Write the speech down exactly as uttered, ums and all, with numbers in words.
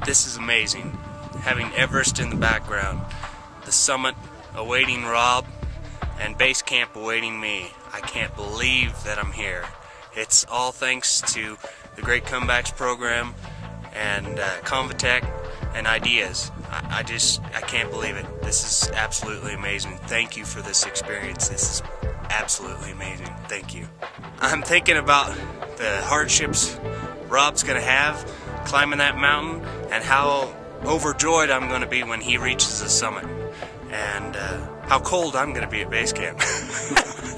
This is amazing. Having Everest in the background, the summit awaiting Rob, and base camp awaiting me. I can't believe that I'm here. It's all thanks to the Great Comebacks program and uh, Convatec and Ideas. I, I just, I can't believe it. This is absolutely amazing. Thank you for this experience. This is absolutely amazing. Thank you. I'm thinking about the hardships Rob's going to have climbing that mountain and how overjoyed I'm going to be when he reaches the summit, and uh, how cold I'm going to be at base camp.